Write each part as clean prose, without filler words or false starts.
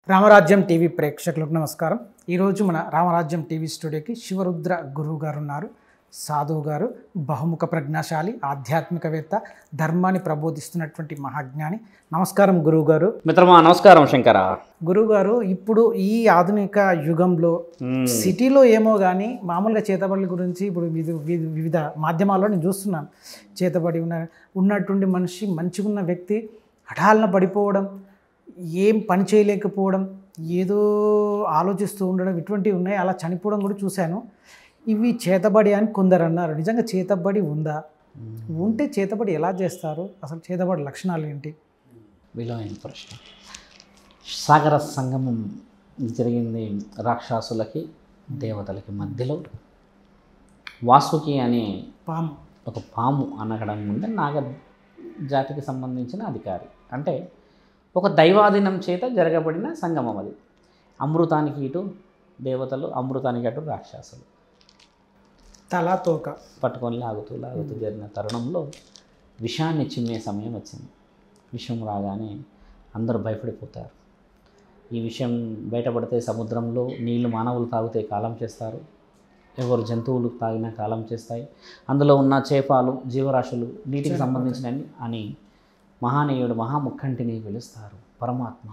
రామరాజ్యం TV ప్రేక్షకులకు నమస్కారం. ఈరోజు మన రామరాజ్యం టీవీ స్టూడియోకి శివరుద్ర గురువు గారు ఉన్నారు. సాధువు గారు, బహుముఖ ప్రజ్ఞాశాలి, ఆధ్యాత్మికవేత్త, ధర్మాన్ని ప్రబోధిస్తున్నటువంటి మహాజ్ఞాని. నమస్కారం గురువు గారు. మిత్రమా నమస్కారం శంకర. గురువు గారు, ఇప్పుడు ఈ ఆధునిక యుగంలో సిటీలో ఏమో కానీ మామూలుగా చేతబడుల గురించి ఇప్పుడు వివిధ మాధ్యమాల్లో నేను చూస్తున్నాను. చేతబడి ఉన్నటువంటి మనిషి, మంచిగా ఉన్న వ్యక్తి హఠాలన పడిపోవడం, ఏం పని చేయలేకపోవడం, ఏదో ఆలోచిస్తూ ఉండడం, ఇటువంటివి ఉన్నాయి. అలా చనిపోవడం కూడా చూశాను. ఇవి చేతబడి అని కొందరు అన్నారు. నిజంగా చేతబడి ఉందా? ఉంటే చేతబడి ఎలా చేస్తారు? అసలు చేతబడి లక్షణాలు ఏంటి? విలువైన ప్రశ్న. సాగర సంగమం జరిగింది రాక్షసులకి దేవతలకి మధ్యలో. వాసుకి అనే ఒక పాము అనగడం ముందే నాగ జాతికి సంబంధించిన అధికారి, అంటే ఒక దైవాధీనం చేత జరగబడిన సంగమం అది. అమృతానికి ఇటు దేవతలు, అమృతానికి అటు రాక్షసులు తలా తోక పట్టుకొని లాగుతూ జరిగిన తరుణంలో విషాన్ని చిమ్మే సమయం వచ్చింది. విషం రాగానే అందరూ భయపడిపోతారు. ఈ విషయం బయటపడితే సముద్రంలో నీళ్లు మానవులు తాగితే కాలం చేస్తారు, ఎవరు జంతువులు తాగినా కాలం చేస్తాయి. అందులో ఉన్న చేపలు, జీవరాశులు, నీటికి సంబంధించినవి అని మహానీయుడు మహాముఖంటిని పిలుస్తారు పరమాత్మ.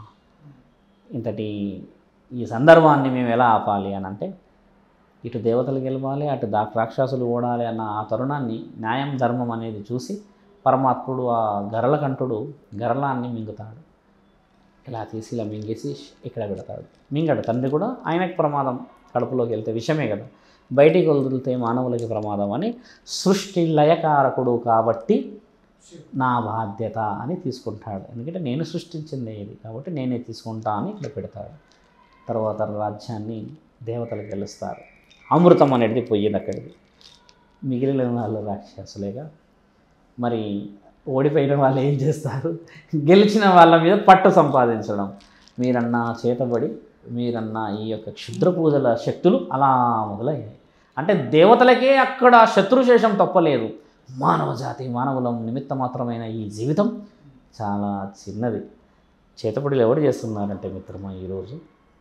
ఇంతటి ఈ సందర్భాన్ని మేము ఎలా ఆపాలి అని అంటే, ఇటు దేవతలు గెలవాలి, అటు రాక్షసులు ఓడాలి అన్న ఆ తరుణాన్ని న్యాయం ధర్మం అనేది చూసి పరమాత్ముడు ఆ గరళకంఠుడు గరళాన్ని మింగుతాడు. ఇలా తీసి ఇలా మింగేసి ఇక్కడ పెడతాడు. మింగడు తండ్రి కూడా. ఆయనకు ప్రమాదం, కడుపులోకి వెళ్తే విషమే కదా, బయటికి వదిలితే మానవులకి ప్రమాదం అని సృష్టి లయకారకుడు కాబట్టి నా బాధ్యత అని తీసుకుంటాడు. ఎందుకంటే నేను సృష్టించింది ఇది కాబట్టి నేనే తీసుకుంటా అని ఇక్కడ పెడతాడు. తర్వాత రాజ్యాన్ని దేవతలు గెలుస్తారు. అమృతం అనేది పోయింది అక్కడికి. మిగిలిన వాళ్ళు రాక్షసులేగా. మరి ఓడిపోయిన వాళ్ళు ఏం చేస్తారు? గెలిచిన వాళ్ళ మీద పట్టు సంపాదించడం. మీరన్న చేతబడి, మీరన్న ఈ యొక్క క్షుద్ర పూజల శక్తులు అలా మొదలయ్యాయి. అంటే దేవతలకే అక్కడ శత్రుశేషం తప్పలేదు. మానవ జాతి, మానవులం నిమిత్త మాత్రమైన ఈ జీవితం చాలా చిన్నది. చేతబడులు ఎవరు చేస్తున్నారంటే మిత్రమా, ఈరోజు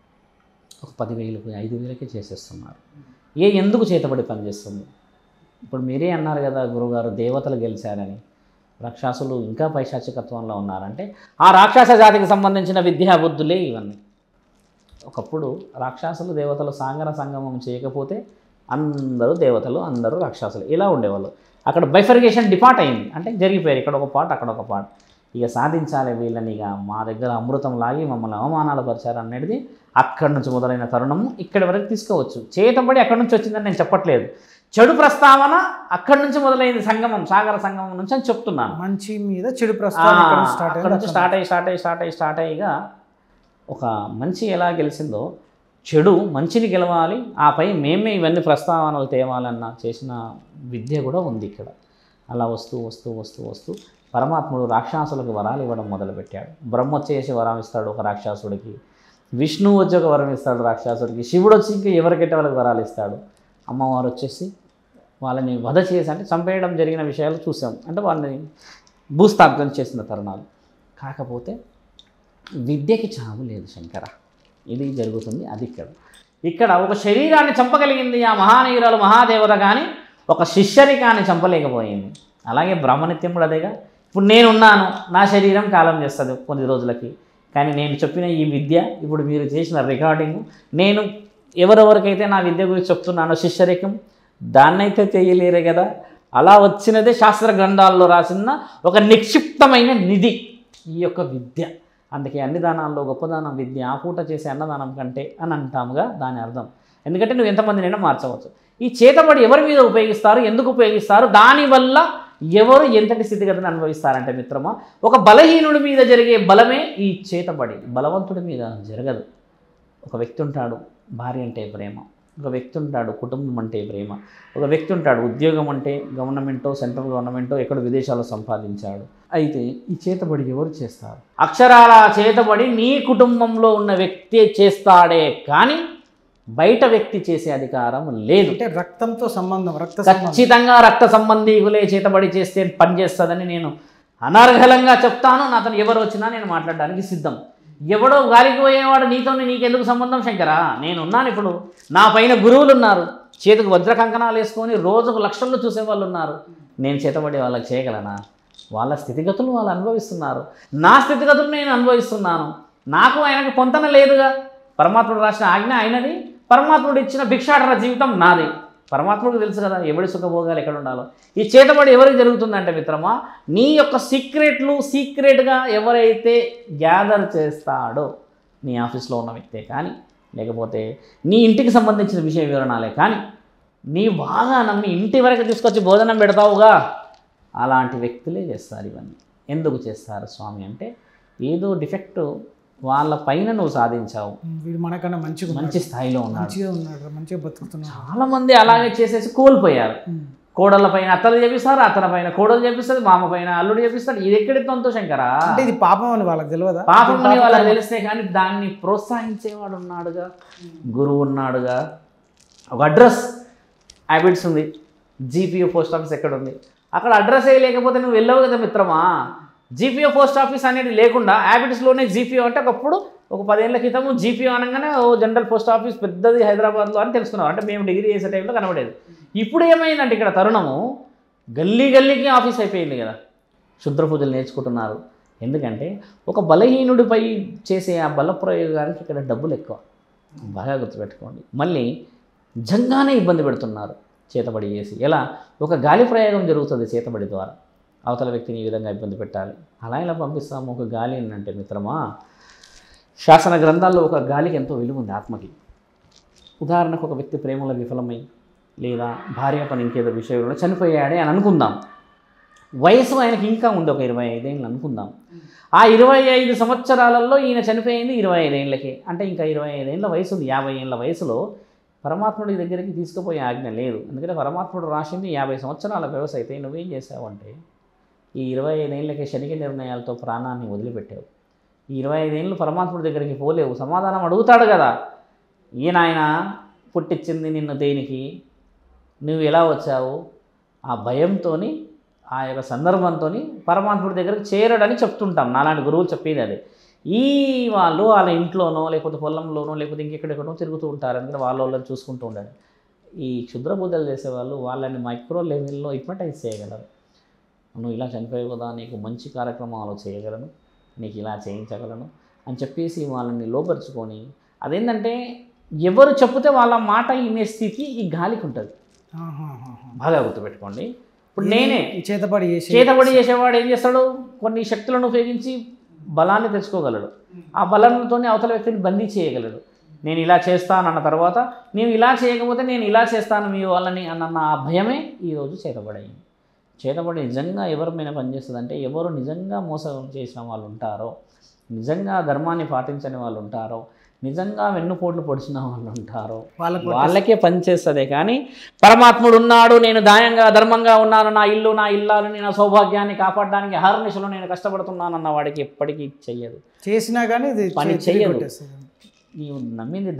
ఒక 10,000కి 5,000కే చేసేస్తున్నారు. ఎందుకు చేతబడి పనిచేస్తుంది? ఇప్పుడు మీరే అన్నారు కదా గురువుగారు, దేవతలు గెలిచారని. రాక్షసులు ఇంకా పైశాచికత్వంలో ఉన్నారంటే ఆ రాక్షస జాతికి సంబంధించిన విద్యా బుద్ధులే ఇవన్నీ. ఒకప్పుడు రాక్షసులు దేవతలు సాగర సంగమం చేయకపోతే అందరూ దేవతలు, అందరూ రాక్షసులు ఇలా ఉండేవాళ్ళు. అక్కడ బైఫర్గేషన్ డిపార్ట్ అయింది, అంటే జరిగిపోయారు. ఇక్కడ ఒక పార్ట్, అక్కడ ఒక పార్ట్. ఇక సాధించాలి వీళ్ళని, ఇక మా దగ్గర అమృతం లాగి మమ్మల్ని అవమానాలు పరిచారు అనేది అక్కడి నుంచి మొదలైన తరుణము ఇక్కడి వరకు తీసుకోవచ్చు. చేతబడి అక్కడి నుంచి వచ్చిందని నేను చెప్పట్లేదు. చెడు ప్రస్తావన అక్కడి నుంచి మొదలైంది సంగమం, సాగర సంగమం నుంచి అని చెప్తున్నాను. మంచి మీద చెడు ప్రస్తావన స్టార్ట్ అయ్యిగా ఒక మంచి ఎలా గెలిచిందో చెడు మంచిని గెలవాలి, ఆపై మేమే ఇవన్నీ ప్రస్తావనలు తేవాలన్న చేసిన విద్య కూడా ఉంది ఇక్కడ. అలా వస్తూ వస్తూ వస్తూ వస్తూ పరమాత్ముడు రాక్షసులకు వరాలు ఇవ్వడం మొదలుపెట్టాడు. బ్రహ్మ వచ్చేసి వరం ఇస్తాడు ఒక రాక్షసుడికి, విష్ణువు వచ్చి ఒక వరం ఇస్తాడు రాక్షసుడికి, శివుడు వచ్చి ఇంకా ఎవరికెట్టే వాళ్ళకి వరాలు ఇస్తాడు. అమ్మవారు వచ్చేసి వాళ్ళని వధ చేసి, అంటే చంపేయడం జరిగిన విషయాలు చూసాం, అంటే వాళ్ళని భూస్థాపితం చేసిన తరుణాలు. కాకపోతే విద్యకి చావు లేదు శంకర. ఇది జరుగుతుంది. అది ఇక్కడ ఒక శరీరాన్ని చంపగలిగింది ఆ మహానీయురాలు మహాదేవత, కానీ ఒక శిష్యరికాన్ని చంపలేకపోయింది. అలాగే బ్రహ్మనిత్యం కూడా అదేగా. ఇప్పుడు నేనున్నాను, నా శరీరం కాలం చేస్తుంది కొన్ని రోజులకి, కానీ నేను చెప్పిన ఈ విద్య, ఇప్పుడు మీరు చేసిన రికార్డింగు, నేను ఎవరెవరికైతే నా విద్య గురించి చెప్తున్నానో శిష్యరికం, దాన్నైతే చేయలేరే కదా. అలా వచ్చినదే శాస్త్ర గ్రంథాల్లో రాసిన ఒక నిక్షిప్తమైన నిధి ఈ యొక్క విద్య. అందుకే అన్ని దానాల్లో గొప్పదానం విద్య, ఆ పూట చేసే అన్నదానం కంటే అని అంటాముగా దాని అర్థం. ఎందుకంటే నువ్వు ఎంతమందినైనా మార్చవచ్చు. ఈ చేతబడి ఎవరి మీద ఉపయోగిస్తారు, ఎందుకు ఉపయోగిస్తారు, దానివల్ల ఎవరు ఎంతటి స్థితిగతిని అనుభవిస్తారంటే మిత్రమా, ఒక బలహీనుడి మీద జరిగే బలమే ఈ చేతబడి, బలవంతుడి మీద జరగదు. ఒక వ్యక్తి ఉంటాడు, భార్య అంటే ప్రేమ. ఒక వ్యక్తి ఉంటాడు, కుటుంబం అంటే ప్రేమ. ఒక వ్యక్తి ఉంటాడు, ఉద్యోగం అంటే గవర్నమెంటో, సెంట్రల్ గవర్నమెంటో, ఎక్కడో విదేశాల్లో సంపాదించాడు. అయితే ఈ చేతబడి ఎవరు చేస్తారు? అక్షరాల చేతబడి నీ కుటుంబంలో ఉన్న వ్యక్తి చేస్తాడే కానీ బయట వ్యక్తి చేసే అధికారం లేదు. అంటే రక్తంతో సంబంధం, ఖచ్చితంగా రక్త సంబంధీకులే చేతబడి చేస్తే పనిచేస్తుందని నేను అనర్గళంగా చెప్తాను. నాతను ఎవరు వచ్చినా నేను మాట్లాడడానికి సిద్ధం. ఎవడో గాలికి పోయేవాడు నీతో నీకెందుకు సంబంధం శంకరా? నేనున్నాను ఇప్పుడు. నా పైన గురువులు ఉన్నారు, చేతికి వజ్ర కంకణాలు వేసుకొని రోజుకు లక్షల్లో చూసేవాళ్ళు ఉన్నారు. నేను చేతబడి వాళ్ళకి చేయగలనా? వాళ్ళ స్థితిగతులు వాళ్ళు అనుభవిస్తున్నారు, నా స్థితిగతులు నేను అనుభవిస్తున్నాను. నాకు ఆయనకు పొంతన లేదుగా. పరమాత్ముడు రాసిన ఆజ్ఞ ఆయనది, పరమాత్ముడు ఇచ్చిన భిక్షాటన జీవితం నాది. పరమాత్ముడికి తెలుసు కదా ఎవడి సుఖభోగాలు ఎక్కడ ఉండాలో. ఈ చేతబడి ఎవరికి జరుగుతుందంటే మిత్రమా, నీ యొక్క సీక్రెట్లు సీక్రెట్గా ఎవరైతే గ్యాదర్ చేస్తాడో, నీ ఆఫీస్లో ఉన్న వ్యక్తే కానీ, లేకపోతే నీ ఇంటికి సంబంధించిన విషయ వివరణాలే కానీ, నీ బాగా నమ్మి ఇంటి వరకు తీసుకొచ్చి భోజనం పెడతావుగా, అలాంటి వ్యక్తులే చేస్తారు ఇవన్నీ. ఎందుకు చేస్తారు స్వామి అంటే, ఏదో డిఫెక్ట్ వాళ్ళ పైన నువ్వు సాధించావు, వీడు మనకన్నా మంచి స్థాయిలో ఉన్నాడు, మంచిగా బతుకుతున్నాడు. చాలామంది అలాగే చేసేసి కోల్పోయారు. కోడళ్ళ పైన అత్తలు చేపిస్తారు, అత్తల పైన కోడలు చేపిస్తుంది, మామ పైన అల్లుడు చేపిస్తాడు. ఇది ఎక్కడి సంతోషంకరా? అంటే ఇది పాపం అని వాళ్ళకి తెలియదా? పాపం అని వాళ్ళకి తెలిస్తే కానీ దాన్ని ప్రోత్సహించేవాడు ఉన్నాడుగా, గురువు ఉన్నాడుగా. ఒక అడ్రస్ హ్యాబిట్స్ ఉంది, జీపీఓ పోస్ట్ ఆఫీస్ ఎక్కడ ఉంది, అక్కడ అడ్రస్ లేకపోతే నువ్వు వెళ్ళవు కదా మిత్రమా. జీపీఓ పోస్ట్ ఆఫీస్ అనేది లేకుండా హ్యాబిట్స్లోనే జీపీఓ అంటే ఒకప్పుడు ఒక 10 ఏళ్ల క్రితము జీపీఓ అనగానే ఓ జనరల్ పోస్ట్ ఆఫీస్ పెద్దది హైదరాబాద్లో అని తెలుసుకున్నాం. అంటే మేము డిగ్రీ చేసే టైంలో కనబడేది. ఇప్పుడు ఏమైందంటే ఇక్కడ తరుణము గల్లీ గల్లీకి ఆఫీస్ అయిపోయింది కదా. క్షుద్ర పూజలు నేర్చుకుంటున్నారు. ఎందుకంటే ఒక బలహీనుడిపై చేసే ఆ బల ప్రయోగానికి ఇక్కడ డబ్బులు ఎక్కువ, బాగా గుర్తుపెట్టుకోండి. మళ్ళీ జంగానే ఇబ్బంది పెడుతున్నారు చేతబడి చేసి. ఎలా? ఒక గాలి ప్రయోగం జరుగుతుంది చేతబడి ద్వారా, అవతల వ్యక్తిని ఈ విధంగా ఇబ్బంది పెట్టాలి. అలా ఇలా పంపిస్తాము. ఒక గాలి అంటే మిత్రమా, శాసన గ్రంథాల్లో ఒక గాలికి ఎంతో విలువ ఉంది ఆత్మకి. ఉదాహరణకు ఒక వ్యక్తి ప్రేమలో విఫలమై లేదా భార్య పని ఇంకేదో విషయంలో చనిపోయాడే అని అనుకుందాం. వయసు ఆయనకి ఇంకా ఉంది, ఒక 25 ఏళ్ళు అనుకుందాం. ఆ 25 సంవత్సరాలలో ఈయన చనిపోయింది 25 ఏళ్ళకి. అంటే ఇంకా 25 ఏళ్ళ వయసు ఉంది. 50 ఏళ్ళ వయసులో పరమాత్ముడి దగ్గరికి తీసుకుపోయే ఆజ్ఞ లేదు. ఎందుకంటే పరమాత్ముడు రాసింది 50 సంవత్సరాల వ్యవస్థ. అయితే నువ్వేం చేసావంటే ఈ 25 ఏళ్ళకి శనిక నిర్ణయాలతో ప్రాణాన్ని వదిలిపెట్టావు. ఈ 25 ఏళ్ళు పరమాత్ముడి దగ్గరికి పోలేవు. సమాధానం అడుగుతాడు కదా, ఈయన ఆయన పుట్టించింది నిన్ను దేనికి, నువ్వు ఎలా వచ్చావు, ఆ భయంతో ఆ యొక్క సందర్భంతో పరమాత్ముడి దగ్గరికి చేరడని చెప్తుంటాం. నాలాంటి గురువులు చెప్పేది అదే. ఈ వాళ్ళు వాళ్ళ ఇంట్లోనో లేకపోతే పొలంలోనో లేకపోతే ఇంకెక్కడెక్కడో తిరుగుతూ ఉంటారు. ఎందుకంటే వాళ్ళని చూసుకుంటూ ఉండాలి. ఈ క్షుద్ర పూజలు చేసేవాళ్ళు వాళ్ళని మైక్రో లెవెల్లో హిప్నటైజ్ చేయగలరు. నువ్వు ఇలా చనిపోయావు కదా, నీకు మంచి కార్యక్రమాలు చేయగలను, నీకు ఇలా చేయించగలను అని చెప్పేసి వాళ్ళని లోపరుచుకొని, అదేంటంటే ఎవరు చెప్తే వాళ్ళ మాట వినే స్థితి ఈ గాలికి ఉంటుంది. బాగా గుర్తుపెట్టుకోండి. ఇప్పుడు నేనే చేతబడి చేసేవాడు ఏం చేస్తాడు, కొన్ని శక్తులను ఉపయోగించి బలాన్ని తెచ్చుకోగలడు. ఆ బలంతో అవతల వ్యక్తిని బందీ చేయగలడు. నేను ఇలా చేస్తానన్న తర్వాత, నేను ఇలా చేయకపోతే నేను ఇలా చేస్తాను మీ వాళ్ళని అన్న ఆ భయమే ఈరోజు చేతబడయింది. చేతబడి నిజంగా ఎవరి మీద పనిచేస్తుందంటే, ఎవరు నిజంగా మోసం చేసిన వాళ్ళు ఉంటారో, నిజంగా ధర్మాన్ని పాటించని వాళ్ళు ఉంటారో, నిజంగా వెన్నుపోట్లు పొడిచిన వాళ్ళు ఉంటారో వాళ్ళకే పనిచేస్తుంది. కానీ పరమాత్ముడు ఉన్నాడు, నేను దాయంగా ధర్మంగా ఉన్నాను, నా ఇల్లు నా ఇల్లాలని నా సౌభాగ్యాన్ని కాపాడడానికి హరనిశలో నేను కష్టపడుతున్నానన్న వాడికి ఎప్పటికీ చెయ్యదు. చేసినా కానీ పని చెయ్యదు. నీవు నమ్మింది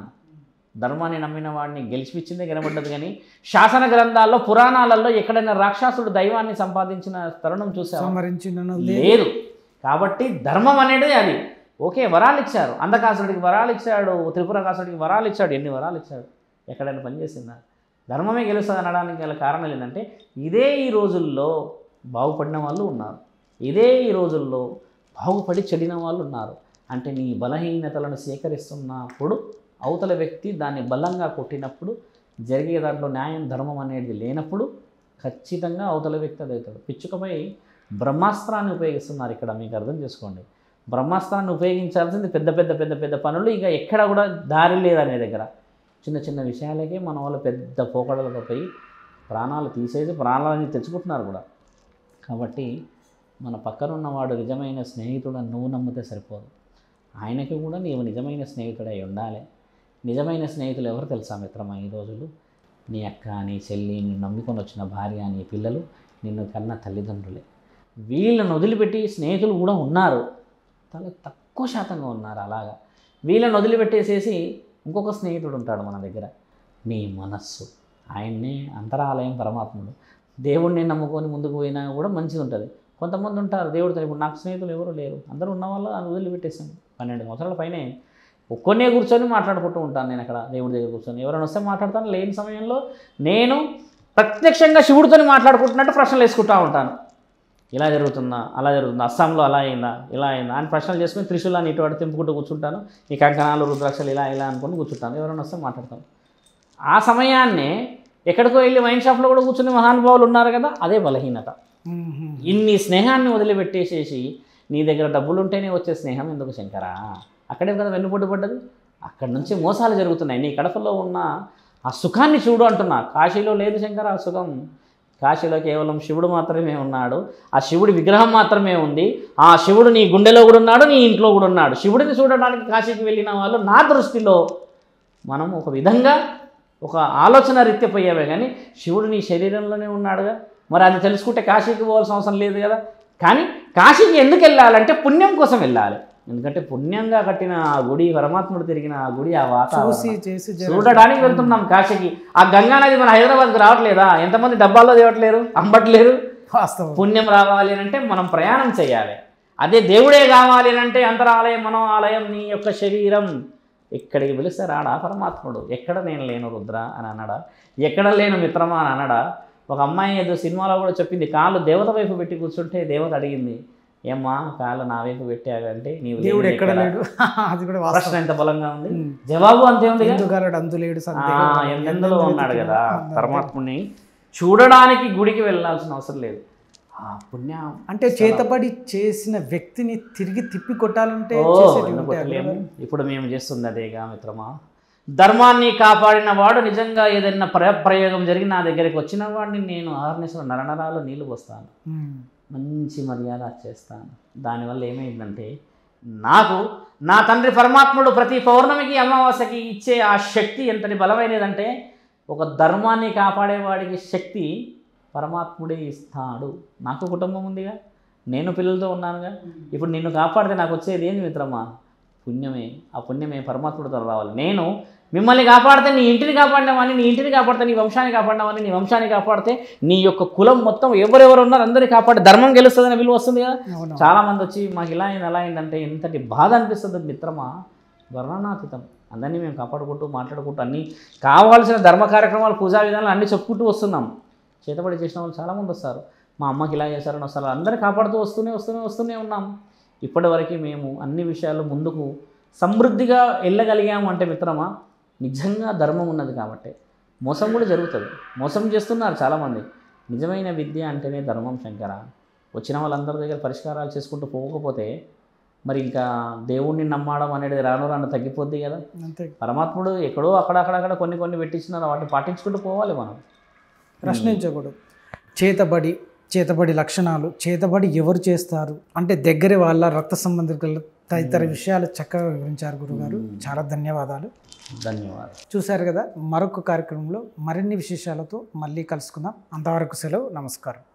ధర్మాన్ని నమ్మిన వాడిని గెలిచిపించిందే కనబడ్డది. కానీ శాసన గ్రంథాల్లో పురాణాలలో ఎక్కడైనా రాక్షసుడు దైవాన్ని సంపాదించిన తరుణం చూసావు? లేదు. కాబట్టి ధర్మం అనేది అది. ఓకే, వరాలు ఇచ్చారు, అంధకాసుడికి వరాలు ఇచ్చాడు, త్రిపురకాసుడికి వరాలు ఇచ్చాడు, ఎన్ని వరాలు ఇచ్చాడు, ఎక్కడైనా పనిచేసిందా? ధర్మమే గెలుస్తుంది అనడానికి గల కారణాలు ఏంటంటే, ఇదే ఈ రోజుల్లో బాగుపడిన వాళ్ళు ఉన్నారు, ఇదే ఈ రోజుల్లో బాగుపడి చెడిన వాళ్ళు ఉన్నారు. అంటే నీ బలహీనతలను సేకరిస్తున్నప్పుడు అవతల వ్యక్తి దాన్ని బలంగా కొట్టినప్పుడు జరిగే దాంట్లో న్యాయం ధర్మం అనేది లేనప్పుడు ఖచ్చితంగా అవతల వ్యక్తి అది అవుతాడు. పిచ్చుకపై బ్రహ్మాస్త్రాన్ని ఉపయోగిస్తున్నారు ఇక్కడ, మీకు అర్థం చేసుకోండి. బ్రహ్మాస్త్రాన్ని ఉపయోగించాల్సింది పెద్ద పెద్ద పెద్ద పెద్ద పనులు, ఇక ఎక్కడ కూడా దారి లేదనే దగ్గర చిన్న చిన్న విషయాలకే మన వాళ్ళు పెద్ద పోకడలతో పోయి ప్రాణాలు తీసేసి ప్రాణాలని తెచ్చుకుంటున్నారు కూడా. కాబట్టి మన పక్కనున్నవాడు నిజమైన స్నేహితుడు నువ్వు నమ్మితే సరిపోదు, ఆయనకి కూడా నీవు నిజమైన స్నేహితుడై ఉండాలి. నిజమైన స్నేహితులు ఎవరు తెలుసా మిత్రమా? ఈ రోజులు నీ అక్క, నీ చెల్లి, నిన్ను నమ్ముకొని వచ్చిన భార్య, నీ పిల్లలు, నిన్ను కన్న తల్లిదండ్రులే. వీళ్ళను వదిలిపెట్టి స్నేహితులు కూడా ఉన్నారు, చాలా తక్కువ శాతంగా ఉన్నారు. అలాగా వీళ్ళని వదిలిపెట్టేసేసి ఇంకొక స్నేహితుడు ఉంటాడు మన దగ్గర, నీ మనస్సు. ఆయన్నే అంతరాలయం పరమాత్ముడు. దేవుడిని నమ్ముకొని ముందుకు పోయినా కూడా మంచిగా ఉంటుంది. కొంతమంది ఉంటారు దేవుడితో, ఇప్పుడు నాకు స్నేహితులు ఎవరు లేరు, అందరూ ఉన్న వాళ్ళు వదిలిపెట్టేసాం. 12 సంవత్సరాల పైనే ఒక్కొన్నే కూర్చొని మాట్లాడుకుంటూ ఉంటాను నేను అక్కడ దేవుడి దగ్గర కూర్చొని. ఎవరైనా వస్తే మాట్లాడతాను, లేని సమయంలో నేను ప్రత్యక్షంగా శివుడితో మాట్లాడుకుంటున్నట్టు ప్రశ్నలు వేసుకుంటూ ఉంటాను. ఇలా జరుగుతుందా, అలా జరుగుతుందా, అస్సాంలో అలా అయిందా, ఇలా అయిందా అని ప్రశ్నలు చేసుకుని త్రిశూలాన్ని ఇటు అటు తింపుకుంటూ కూర్చుంటాను. ఈ కంకణాలు రుద్రాక్షలు ఇలా ఇలా అనుకుని కూర్చుంటాను. ఎవరైనా వస్తే మాట్లాడతాను. ఆ సమయాన్నే ఎక్కడికో వెళ్ళి వైన్ షాప్లో కూడా కూర్చుని మహానుభావులు ఉన్నారు కదా, అదే బలహీనత. ఇన్ని స్నేహాన్ని వదిలిపెట్టేసేసి నీ దగ్గర డబ్బులు ఉంటేనే వచ్చే స్నేహం ఎందుకు శంకరా? అక్కడే కదా వెన్నుపొడ్డు పడ్డది. అక్కడి నుంచి మోసాలు జరుగుతున్నాయి. నీ కడపలో ఉన్న ఆ సుఖాన్ని చూడు అంటున్నా. కాశీలో లేదు శంకర ఆ సుఖం. కాశీలో కేవలం శివుడు మాత్రమే ఉన్నాడు. ఆ శివుడి విగ్రహం మాత్రమే ఉంది. ఆ శివుడు నీ గుండెలో కూడా ఉన్నాడు, నీ ఇంట్లో కూడా ఉన్నాడు. శివుడిని చూడడానికి కాశీకి వెళ్ళిన వాళ్ళు నా దృష్టిలో మనం ఒక విధంగా ఒక ఆలోచన రీత్యా పోయావే కానీ శివుడు నీ శరీరంలోనే ఉన్నాడుగా. మరి అది తెలుసుకుంటే కాశీకి పోవాల్సిన అవసరం లేదు కదా. కానీ కాశీకి ఎందుకు వెళ్ళాలంటే పుణ్యం కోసం వెళ్ళాలి. ఎందుకంటే పుణ్యంగా కట్టిన ఆ గుడి, పరమాత్ముడు తిరిగిన ఆ గుడి, ఆ వాతావరణం చూడడానికి వెళ్తున్నాం కాశీకి. ఆ గంగా నది మన హైదరాబాద్కి రావట్లేదా? ఎంతమంది డబ్బాల్లో తేవట్లేరు, అమ్మట్లేరు. పుణ్యం రావాలి అంటే మనం ప్రయాణం చేయాలి. అదే దేవుడే కావాలి అంటే అంతరాలయం, మనోఆలయం, నీ యొక్క శరీరం. ఎక్కడికి పిలిస్తే రాడా పరమాత్ముడు? ఎక్కడ నేను లేను రుద్ర అని అన్నాడా? ఎక్కడ లేను మిత్రమా అని అన్నాడా? ఒక అమ్మాయి ఏదో సినిమాలో కూడా చెప్పింది, కాళ్ళు దేవత వైపు పెట్టి కూర్చుంటే దేవత అడిగింది, ఏమ్మా కాళ్ళు నా వైపు పెట్టావంటే నీవు దేవుడు ఎక్కడ లేడు. అది కూడా ప్రశ్న ఎంత బలంగా ఉంది, జవాబు అంతే ఉంది. ఎందులో ఉన్నాడు కదా. పరమాత్ముని చూడడానికి గుడికి వెళ్ళాల్సిన అవసరం లేదు. పుణ్యం అంటే చేతబడి చేసిన వ్యక్తిని తిరిగి తిప్పి కొట్టాలంటే ఇప్పుడు మేము చేస్తుంది అదేగా మిత్రమా. ధర్మాన్ని కాపాడిన వాడు నిజంగా ఏదైనా ప్రయోగం జరిగి నా దగ్గరికి వచ్చిన వాడిని నేను ఆర్నిసలో నరనరాలు నీళ్లు పోస్తాను, మంచి మర్యాద చేస్తాను. దానివల్ల ఏమైందంటే నాకు నా తండ్రి పరమాత్ముడు ప్రతి పౌర్ణమికి అమావాస్యకి ఇచ్చే ఆ శక్తి ఎంతటి బలమైనదంటే ఒక ధర్మాన్ని కాపాడేవాడికి శక్తి పరమాత్ముడే ఇస్తాడు. నాకు కుటుంబం ఉందిగా, నేను పిల్లలతో ఉన్నానుగా. ఇప్పుడు నిన్ను కాపాడితే నాకు వచ్చేది ఏంది మిత్రమా? పుణ్యమే. ఆ పుణ్యమే పరమాత్ముడితో రావాలి. నేను మిమ్మల్ని కాపాడితే నీ ఇంటిని కాపాడినవాడిని, నీ ఇంటిని కాపాడితే నీ వంశాన్ని కాపాడినవాడిని, నీ వంశాన్ని కాపాడితే నీ యొక్క కులం మొత్తం ఎవరెవరు ఉన్నారు అందరినీ కాపాడి ధర్మం గెలుస్తుందని విలువ వస్తుంది కదా. చాలామంది వచ్చి మాకు ఇలా అయింది అలా అయిందంటే ఎంతటి బాధ అనిపిస్తుంది మిత్రమా, వర్ణనాతీతం. అందరినీ మేము కాపాడుకుంటూ మాట్లాడుకుంటూ అన్నీ కావాల్సిన ధర్మ కార్యక్రమాలు, పూజా విధానాలు అన్నీ చెప్పుకుంటూ వస్తున్నాం. చేతబడి చేసిన వాళ్ళు చాలామంది వస్తారు, మా అమ్మకి ఇలా చేశారని వస్తారు. అందరినీ కాపాడుతూ వస్తూనే ఉన్నాం. ఇప్పటివరకు మేము అన్ని విషయాలు ముందుకు సమృద్ధిగా వెళ్ళగలిగాము అంటే మిత్రమా నిజంగా ధర్మం ఉన్నది కాబట్టి. మోసం కూడా జరుగుతుంది, మోసం చేస్తున్నారు చాలామంది. నిజమైన విద్య అంటేనే ధర్మం శంకర. వచ్చిన వాళ్ళందరి దగ్గర పరిష్కారాలు చేసుకుంటూ పోకపోతే మరి ఇంకా దేవుణ్ణి నమ్మడం అనేది రాను తగ్గిపోద్ది కదా. పరమాత్ముడు ఎక్కడో అక్కడక్కడ కొన్ని పెట్టించినారు, వాటిని పాటించుకుంటూ పోవాలి మనం. ప్రశ్నించకూడదు. చేతబడి లక్షణాలు, చేతబడి ఎవరు చేస్తారు అంటే దగ్గర వాళ్ళ రక్త సంబంధికులు తదితర విషయాలు చక్కగా వివరించారు గురుగారు. చాలా ధన్యవాదాలు. చూశారు కదా, మరొక కార్యక్రమంలో మరిన్ని విశేషాలతో మళ్ళీ కలుసుకుందాం. అంతవరకు సెలవు, నమస్కారం.